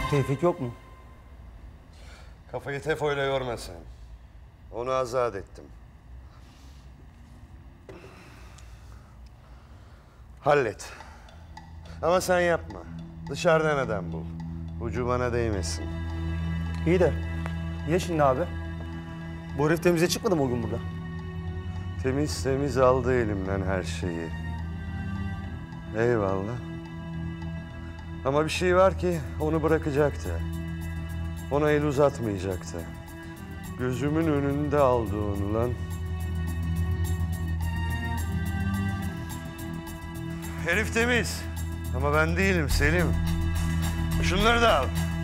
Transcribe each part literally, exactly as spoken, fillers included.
Tevfik yok mu? Kafayı Tefo'yla yorma sen. Onu azat ettim. Hallet. Ama sen yapma. Dışarıdan adam bul. Ucu bana değmesin. İyi de niye şimdi abi? Bu herif temize çıkmadı mı o gün burada? Temiz temiz aldı elimden her şeyi. Eyvallah. Ama bir şey var ki onu bırakacaktı. Ona el uzatmayacaktı. Gözümün önünde aldı onu lan. Herif temiz. Ama ben değilim Selim. Şunları da al.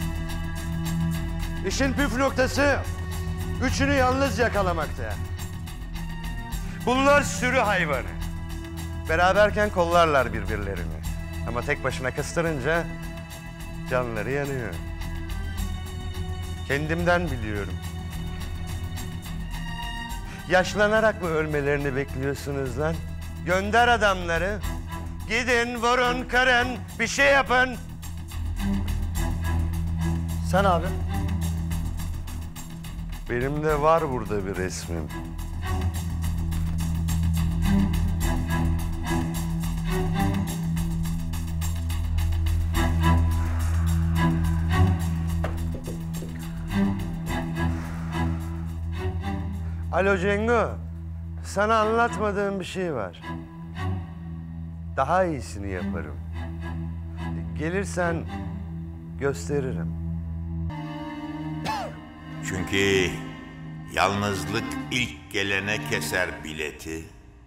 İşin püf noktası üçünü yalnız yakalamakta. Bunlar sürü hayvanı. Beraberken kollarlar birbirlerini. Ama tek başına kıstırınca canları yanıyor. Kendimden biliyorum. Yaşlanarak mı ölmelerini bekliyorsunuz lan? Gönder adamları. Gidin, vurun, kırın, bir şey yapın. Sen abi? Benim de var burada bir resmim. Alo Cengo, sana anlatmadığım bir şey var. Daha iyisini yaparım. Gelirsen gösteririm. Çünkü yalnızlık ilk gelene keser bileti.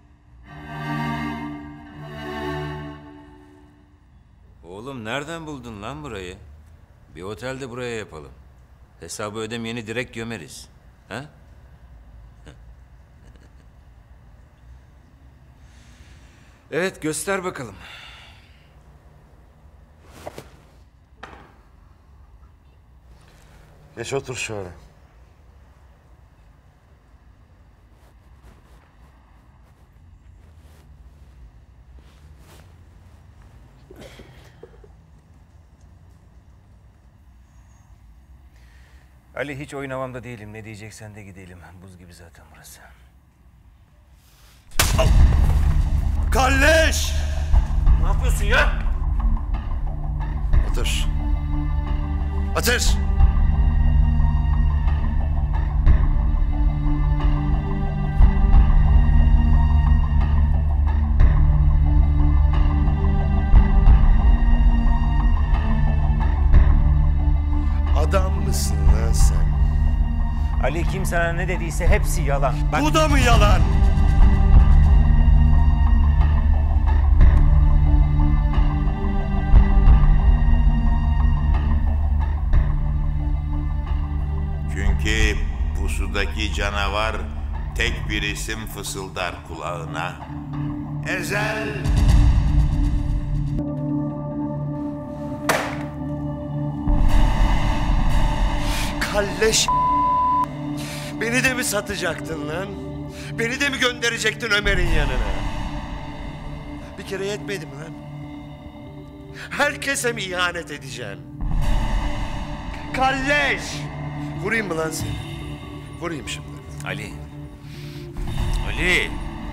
Oğlum nereden buldun lan burayı? Bir otelde buraya yapalım. Hesabı ödemeyeni direkt gömeriz. Ha? Evet, göster bakalım. Geç otur şöyle. Ali, hiç oynamamda değilim. Ne diyeceksen de gidelim. Buz gibi zaten burası. Kalleş! Ne yapıyorsun ya? Otur. Otur! Adam mısın lan sen? Ali, kim sana ne dediyse hepsi yalan. Bak... Bu da mı yalan? Çünkü pusudaki canavar tek bir isim fısıldar kulağına. Ezel! Kalleş! Beni de mi satacaktın lan? Beni de mi gönderecektin Ömer'in yanına? Bir kere yetmedi mi lan? Herkese mi ihanet edeceksin? Kalleş! Vurayım mı lan seni? Vurayım şimdi. Ali. Ali.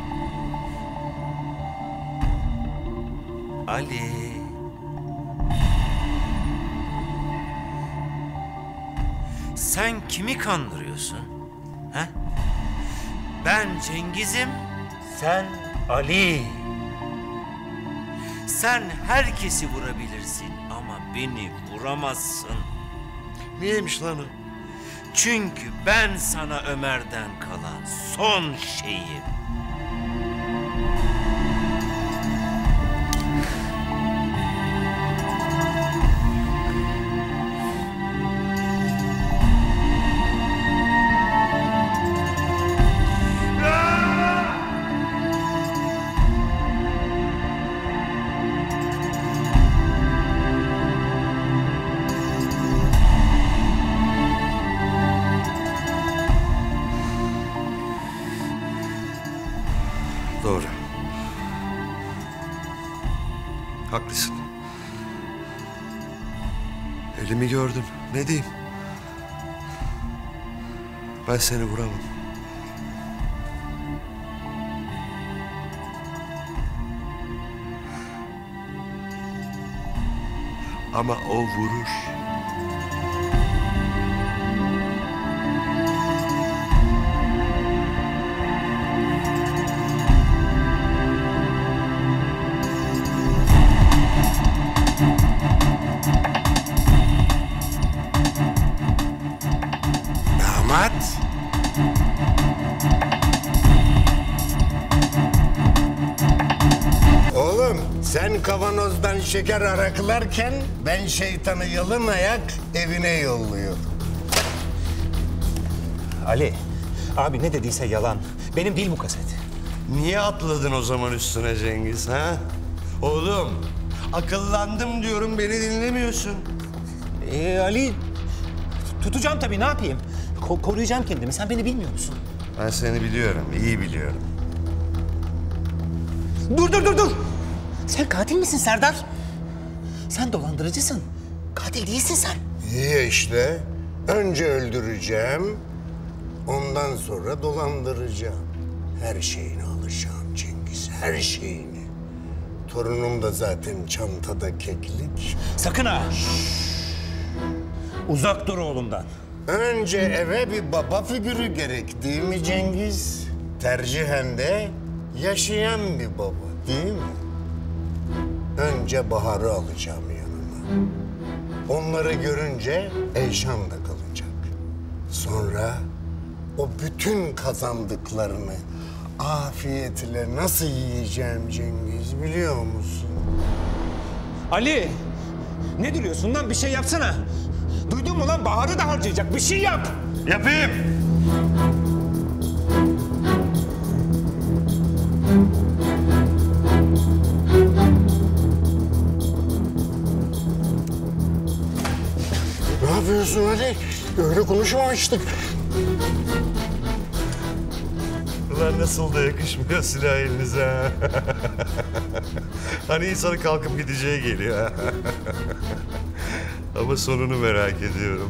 Ali. Sen kimi kandırıyorsun? Ha? Ben Cengiz'im, sen Ali. Sen herkesi vurabilirsin ama beni vuramazsın. Niyeymiş lan o? Çünkü ben sana Ömer'den kalan son şeyim. Elimi gördün. Ne diyeyim? Ben seni vuramam. Ama o vurur. Damat. Oğlum sen kavanozdan şeker araklarken ben şeytanı yalın ayak evine yolluyorum. Ali, abi ne dediyse yalan. Benim değil bu kaset. Niye atladın o zaman üstüne Cengiz ha? Oğlum akıllandım diyorum beni dinlemiyorsun. Ee, Ali, tutacağım tabii ne yapayım? Ko- koruyacağım kendimi. Sen beni bilmiyor musun? Ben seni biliyorum, iyi biliyorum. Dur, dur, dur, dur! Sen katil misin Serdar? Sen dolandırıcısın. Katil değilsin sen. İyi işte. Önce öldüreceğim. Ondan sonra dolandıracağım. Her şeyini alacağım Cengiz, her şeyini. Torunum da zaten çantada keklik. Sakın ha! Uzak dur oğlumdan. Önce eve bir baba figürü gerek değil mi Cengiz? Tercihen de yaşayan bir baba değil mi? Önce Bahar'ı alacağım yanıma. Onları görünce Eyşan da kalacak. Sonra o bütün kazandıklarını afiyetle nasıl yiyeceğim Cengiz biliyor musun? Ali! Ne duruyorsun lan? Bir şey yapsana. Duydun mu lan? Bahar'ı da harcayacak. Bir şey yap! Yapayım. Ne yapıyorsun Ali? Öyle konuşmamıştık. Ulan nasıl da yakışmıyor silah elinize ha. Hani insanın kalkıp gideceği geliyor. Ama sonunu merak ediyorum.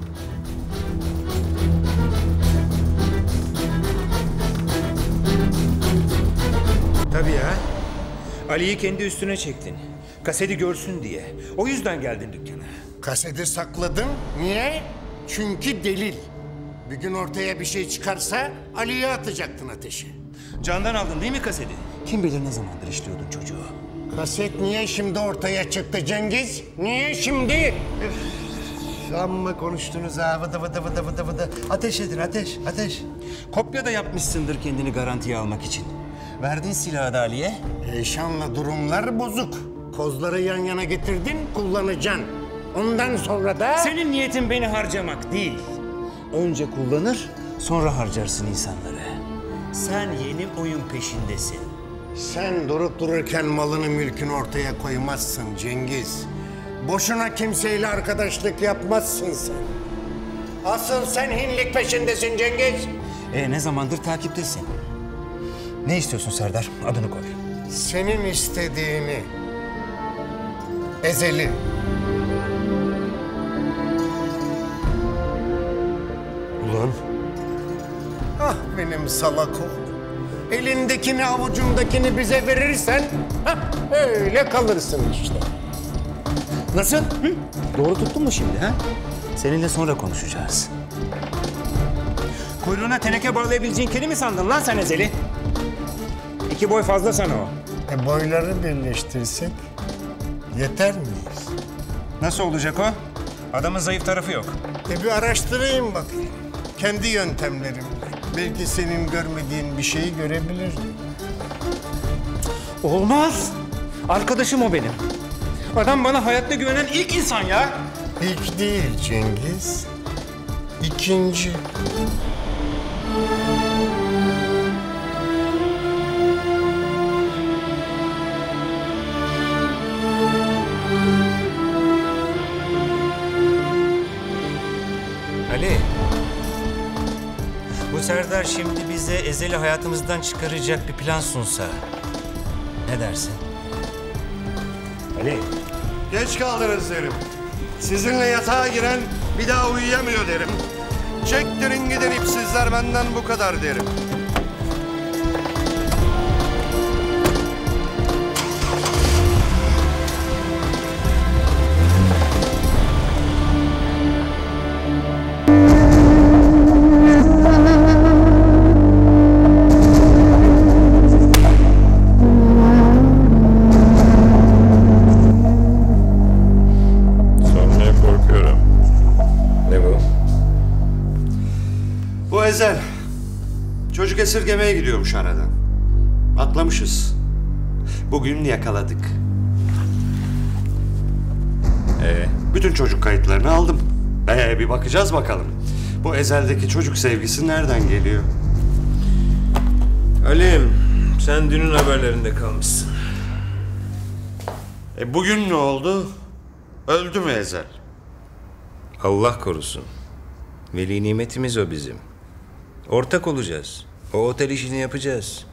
Tabii ya. Ali'yi kendi üstüne çektin. Kaseti görsün diye. O yüzden geldin dükkana. Kaseti sakladım. Niye? Çünkü delil. Bir gün ortaya bir şey çıkarsa Ali'ye atacaktın ateşi. Candan aldın değil mi kaseti? Kim bilir ne zamandır işliyordun çocuğu. Kaset niye şimdi ortaya çıktı Cengiz? Niye şimdi? Amma konuştunuz ha. Vıdı vıdı vıdı vıdı vıdı. Ateş edin ateş ateş. Kopya da yapmışsındır kendini garantiye almak için. Verdin silahı da Ali'ye. Eyşan'la durumlar bozuk. Kozları yan yana getirdin, kullanacaksın. Ondan sonra da... Senin niyetin beni harcamak değil. Önce kullanır, sonra harcarsın insanları. Sen yeni oyun peşindesin. Sen durup dururken malını mülkünü ortaya koymazsın Cengiz. Boşuna kimseyle arkadaşlık yapmazsın sen. Asıl sen hinlik peşindesin Cengiz. E ne zamandır takiptesin? Ne istiyorsun Serdar? Adını koy. Senin istediğini. Ezeli. Ulan Ah benim salak oğlum. Elindekini avucundakini bize verirsen hah, öyle kalırsın işte. Nasıl? Hı? Doğru tuttun mu şimdi ha? Seninle sonra konuşacağız. Kuyruğuna teneke bağlayabileceğin kedi mi sandın lan sen Ezeli? İki boy fazla sana o. E boyları birleştirsek yeter miyiz? Nasıl olacak o? Adamın zayıf tarafı yok. E bir araştırayım bakayım. Kendi yöntemlerimle. Belki senin görmediğin bir şeyi görebilirim. Olmaz. Arkadaşım o benim. Adam bana hayatta güvenen ilk insan ya. İlk değil Cengiz. İkinci. Ali. Bu Serdar şimdi bize Ezel'i hayatımızdan çıkaracak bir plan sunsa. Ne dersin? Ali. geç kaldınız derim. Sizinle yatağa giren bir daha uyuyamıyor derim. Çektirin gidin ipsizler, benden bu kadar derim. Sormaya korkuyorum. Ne bu? Bu Ezel. Çocuk esirgemeye gidiyormuş aradan. Atlamışız. Bugün yakaladık. Ee? Bütün çocuk kayıtlarını aldım. Ee, bir bakacağız bakalım. Bu Ezel'deki çocuk sevgisi nereden geliyor? Halim, sen dünün haberlerinde kalmışsın. E bugün ne oldu? Öldü mü Ezel? Allah korusun. Veli nimetimiz o bizim. Ortak olacağız. O otel işini yapacağız.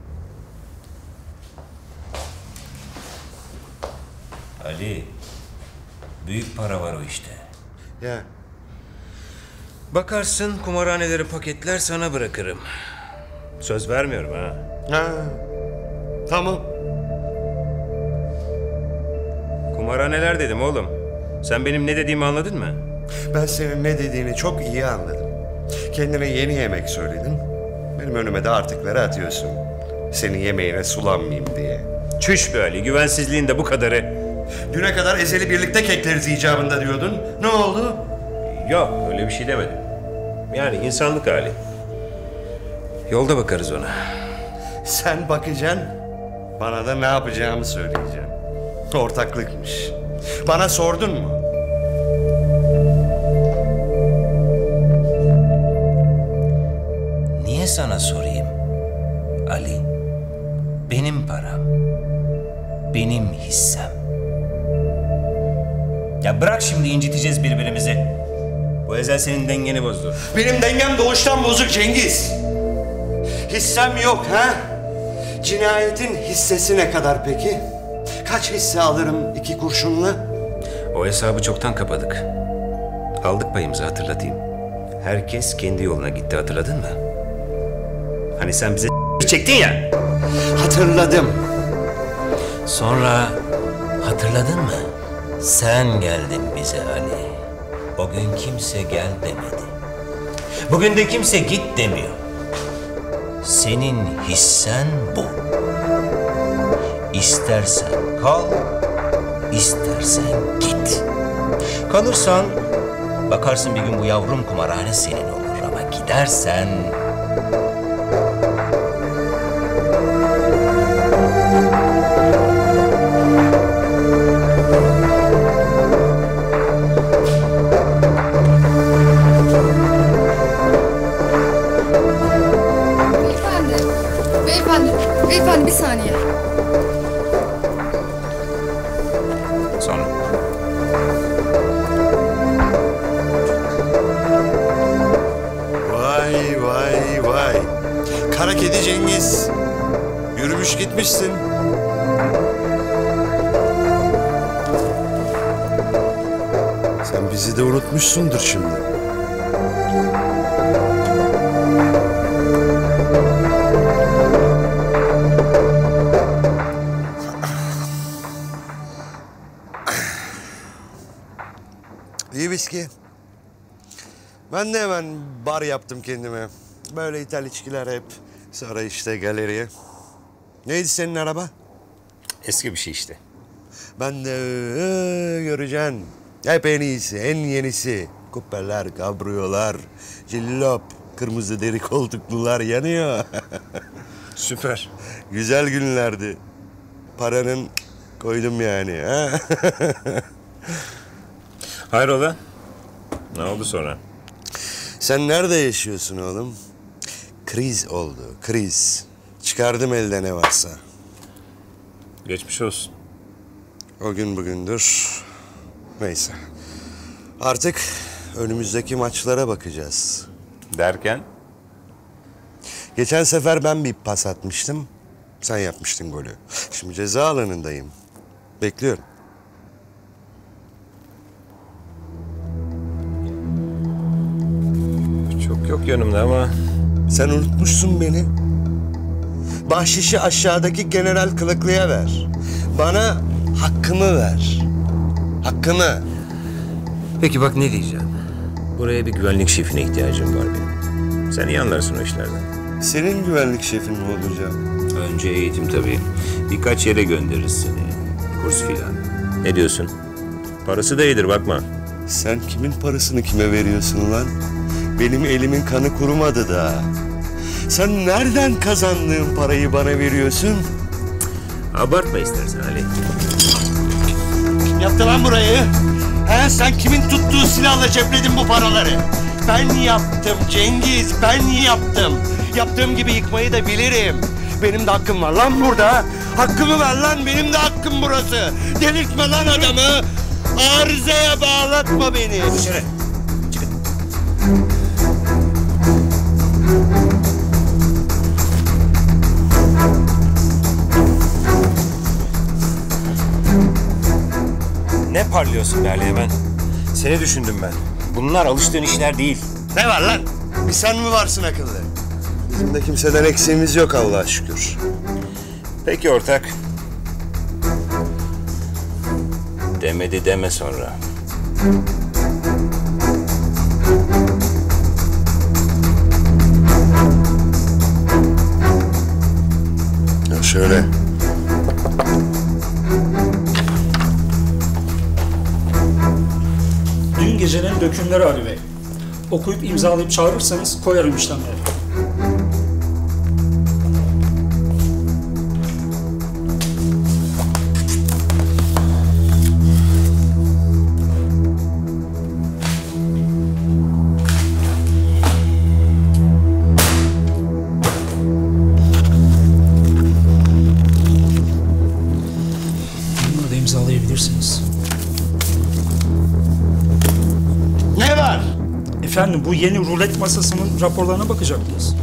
Ali, büyük para var o işte. Ya Bakarsın kumarhaneleri paketler sana bırakırım. Söz vermiyorum ha. ha. Tamam. Kumarhaneler dedim oğlum. Sen benim ne dediğimi anladın mı? Ben senin ne dediğini çok iyi anladım. Kendine yeni yemek söyledin. Benim önüme de artıkları atıyorsun. Senin yemeğine sulanmayayım diye. Çüş be Ali, güvensizliğin de bu kadarı. Düne kadar Ezel'i birlikte kekleriz icabında diyordun. Ne oldu? Yok, öyle bir şey demedim. Yani insanlık hali. Yolda bakarız ona. Sen bakacaksın, bana da ne yapacağımı söyleyeceğim. Ortaklıkmış. Bana sordun mu? Niye sana sorayım? Ali, benim param. Benim hissem. Ya bırak şimdi inciteceğiz birbirimizi. Bu Ezel senin dengeni bozdu. Benim dengem doğuştan bozuk Cengiz. Hissem yok ha? Cinayetin hissesi ne kadar peki? Kaç hisse alırım iki kurşunla? O hesabı çoktan kapadık. Aldık payımızı, hatırlatayım. Herkes kendi yoluna gitti, hatırladın mı? Hani sen bize çektin ya. Hatırladım. Sonra hatırladın mı? Sen geldin bize Ali. O gün kimse gel demedi. Bugün de kimse git demiyor. Senin hissen bu. İstersen kal, istersen git. Kalırsan bakarsın bir gün bu yavrum kumarhane senin olur, ama gidersen... Beyefendi, beyefendi, beyefendi bir saniye. Sonra. Vay vay vay. Kara kedi Cengiz. Yürümüş gitmişsin. Sen bizi de unutmuşsundur şimdi. İyi viski. Ben de hemen bar yaptım kendime. Böyle ithal içkiler hep. Sonra işte galeriye. Neydi senin araba? Eski bir şey işte. Ben de ee, göreceksin. Hep en iyisi, en yenisi. Kupeler, kabriyolar, cillop, kırmızı deri koltuklular yanıyor. Süper. Güzel günlerdi. Paranın koydum yani. Ha? Hayrola? Ne oldu sonra? Sen nerede yaşıyorsun oğlum? Kriz oldu, kriz. Çıkardım elde ne varsa. Geçmiş olsun. O gün bugündür. Neyse. Artık önümüzdeki maçlara bakacağız. Derken? Geçen sefer ben bir pas atmıştım. Sen yapmıştın golü. Şimdi ceza alanındayım. Bekliyorum. Çok yok yanımda ama... Sen unutmuşsun beni. Bahşişi aşağıdaki General Kılıklı'ya ver. Bana hakkımı ver. Hakkımı. Peki bak ne diyeceğim. Buraya bir güvenlik şefine ihtiyacım var benim. Sen iyi anlarsın o işlerden. Senin güvenlik şefin mi olacağım? Önce eğitim tabii. Birkaç yere göndeririz seni. Kurs filan. Ne diyorsun? Parası da iyidir bakma. Sen kimin parasını kime veriyorsun lan? Benim elimin kanı kurumadı daha. Sen nereden kazandığın parayı bana veriyorsun? Abartma istersen Ali. Kim yaptı lan burayı? He, sen kimin tuttuğu silahla cepledin bu paraları? Ben yaptım Cengiz, ben yaptım. Yaptığım gibi yıkmayı da bilirim. Benim de hakkım var lan burada. Hakkımı ver lan, benim de hakkım burası. Delirtme lan adamı. Arızaya bağlatma beni. Dışarı. Çıkın. Ne parlıyorsun be Ali hemen? Seni düşündüm ben. Bunlar alıştığın işler değil. Ne var lan? Bir sen mi varsın akıllı? Bizim de kimseden eksiğimiz yok Allah'a şükür. Peki ortak. Demedi deme sonra. Ya şöyle. Dün gecenin dökümleri Ali Bey. Okuyup imzalayıp çağırırsanız koyarım işlemleri. Bunları da imzalayabilirsiniz. Ne var? Efendim bu yeni rulet masasının raporlarına bakacaktınız.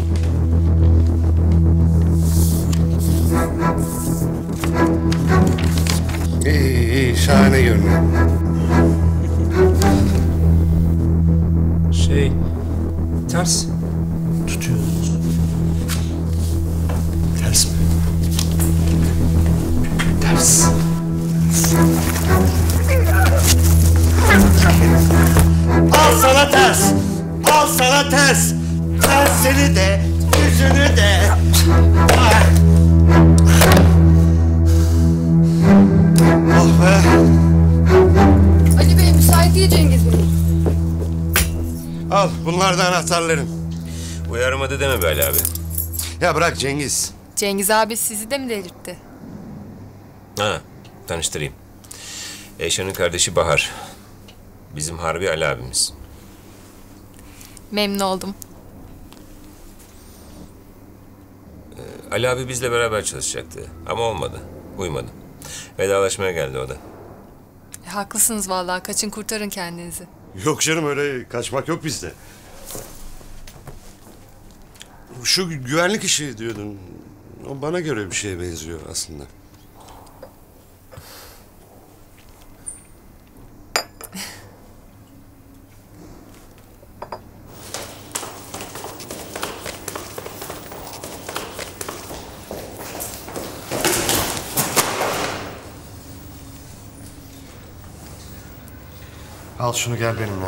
İyi iyi şahane görünüyor. Şey, ters tutuyoruz. Ters mi? Ters. Al sana ters. Al sana ters. Tersini de, yüzünü de. Ah. Oh be. Ali Bey müsait değil Cengiz Bey. Al bunlar da anahtarların. Uyarmadı deme be Ali abi. Ya bırak Cengiz. Cengiz abi sizi de mi delirtti? Ha, tanıştırayım. Eyşan'ın kardeşi Bahar. Bizim Harbi Ali abimiz. Memnun oldum. Ali abi bizle beraber çalışacaktı ama olmadı. Uymadı. Vedalaşmaya geldi o da. E, haklısınız vallahi. Kaçın kurtarın kendinizi. Yok canım öyle kaçmak yok bizde. Şu güvenlik işi diyordun. O bana göre bir şeye benziyor aslında. Al şunu gel benimle.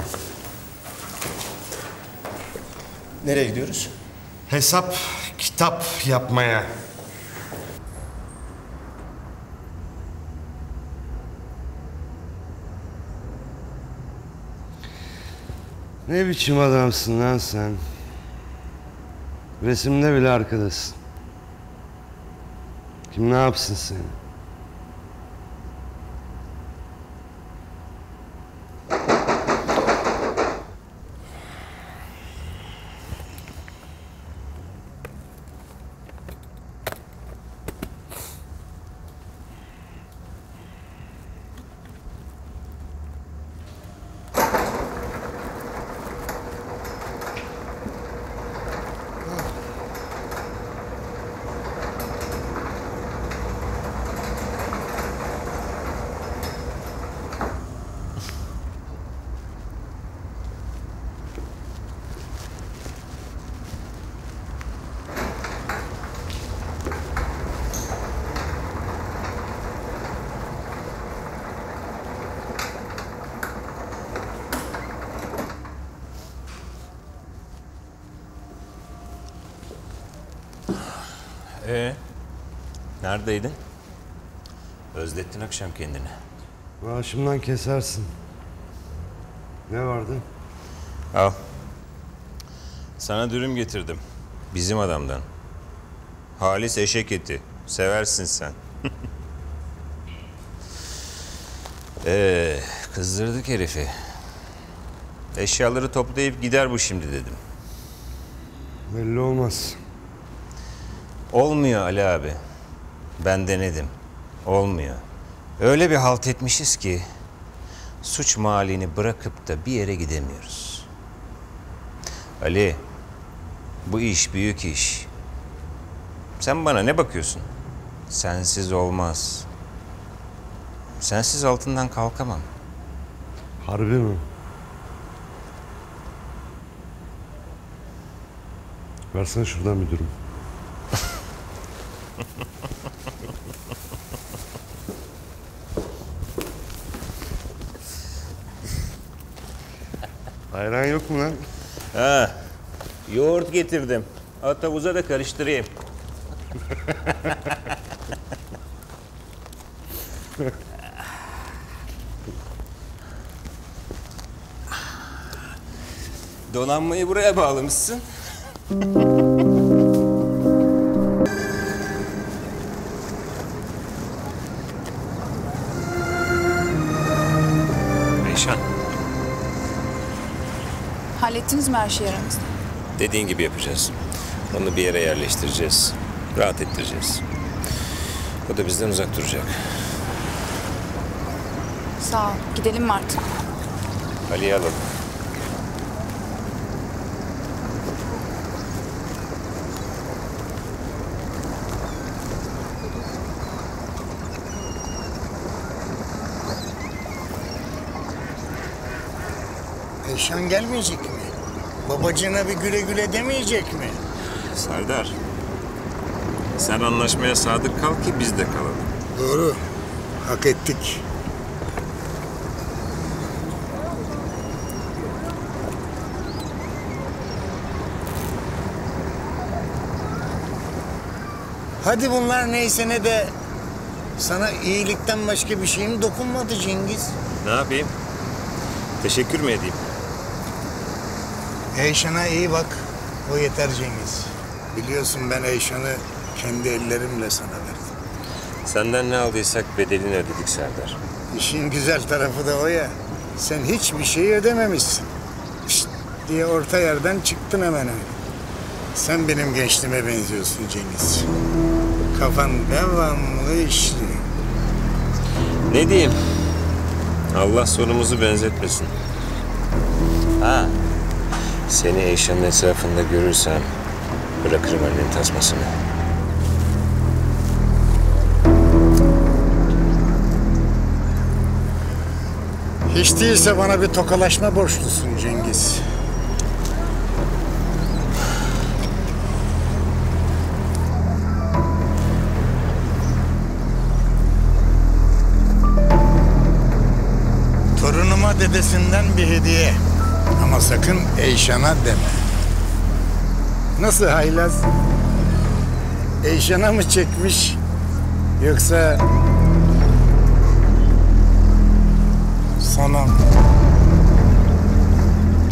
Nereye gidiyoruz? Hesap, kitap yapmaya. Ne biçim adamsın lan sen? Resimde bile arkadasın. Kim ne yapsın seni? Ee, neredeydin? Özlettin akşam kendini. Maaşımdan kesersin. Ne vardı? Al. Sana dürüm getirdim. Bizim adamdan. Halis eşek eti. Seversin sen. Ee, kızdırdık herifi. Eşyaları toplayıp gider bu şimdi dedim. Belli olmaz. Olmuyor Ali abi. Ben denedim. Olmuyor. Öyle bir halt etmişiz ki suç mahallini bırakıp da bir yere gidemiyoruz. Ali, bu iş büyük iş. Sen bana ne bakıyorsun? Sensiz olmaz. Sensiz altından kalkamam. Harbi mi? Versene şuradan bir dürüm. Ayran yok mu lan? Ha, yoğurt getirdim. At havuza da karıştırayım. Donanmayı buraya bağlamışsın. Eyşan, Hallettiniz mi her şeyi aranızda? dediğin gibi yapacağız. Onu bir yere yerleştireceğiz. Rahat ettireceğiz. O da bizden uzak duracak. Sağ ol. Gidelim mi artık? Ali'yi alalım. Eyşan gelmeyecek mi? Babacığına bir güle güle demeyecek mi? Serdar, sen anlaşmaya sadık kal ki biz de kalalım. Doğru. Hak ettik. Hadi bunlar neyse ne de sana iyilikten başka bir şeyim dokunmadı Cengiz. Ne yapayım? Teşekkür mü edeyim? Eyşan'a iyi bak. O yeter Cengiz. Biliyorsun ben Eyşan'ı kendi ellerimle sana verdim. Senden ne aldıysak bedelini ödedik Serdar. İşin güzel tarafı da o ya. Sen hiçbir şey ödememişsin. Şşt diye orta yerden çıktın hemen öyle. Sen benim gençliğime benziyorsun Cengiz. Kafan devamlı işliyor. Ne diyeyim? Allah sonumuzu benzetmesin. Ha, seni Eyşan'ın etrafında görürsem bırakırım annenin tasmasını. Hiç değilse bana bir tokalaşma borçlusun Cengiz. Torunuma dedesinden bir hediye. Ama sakın Eyşan'a deme. Nasıl haylaz? Eyşan'a mı çekmiş? Yoksa sana mı?